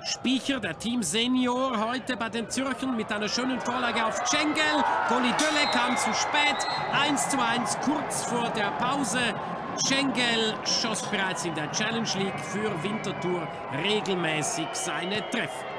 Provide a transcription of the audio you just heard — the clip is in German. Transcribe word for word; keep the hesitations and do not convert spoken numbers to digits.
Speicher, der Team Senior, heute bei den Zürchern mit einer schönen Vorlage auf Cengel. Goli Dölle kam zu spät. eins zu eins kurz vor der Pause. Cengel schoss bereits in der Challenge League für Winterthur regelmäßig seine Treffer.